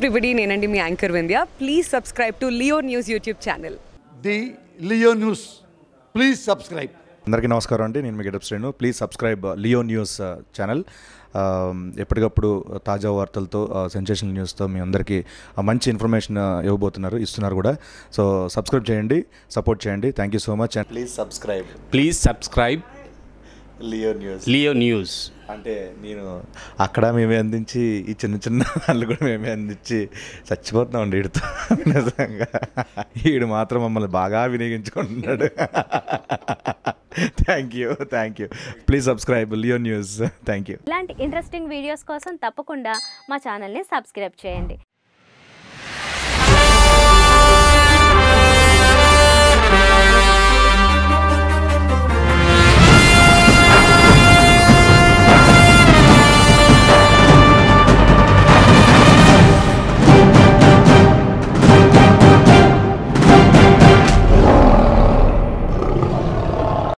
everybody, నేనండి మీ anchor Vindhya. Please subscribe to Leo News YouTube channel. The Leo News. Please subscribe. అందరికీ నమస్కారం అండి. నేను మీ Getup Srinu. Please subscribe Leo news channel. ఎప్పటికప్పుడు తాజా వార్తలతో సెన్సేషనల్ న్యూస్తో మీ అందరికీ మంచి ఇన్ఫర్మేషన్ ఇస్తున్నారు కూడా. సో సబ్స్క్రైబ్ చేయండి, సపోర్ట్ చేయండి. Thank you so much. And please subscribe Leo news. అంటే నేను అక్కడ మేమే అందించి ఈ చిన్న చిన్న వాళ్ళు కూడా మేమే అందించి చచ్చిపోతున్నామండి వీడితో. నిజంగా వీడు మాత్రం మమ్మల్ని బాగా వినియోగించుకుంటున్నాడు. Thank you. Please subscribe Leo news. Thank you. ఇలాంటి ఇంట్రెస్టింగ్ వీడియోస్ కోసం తప్పకుండా మా ఛానల్ని సబ్స్క్రైబ్ చేయండి.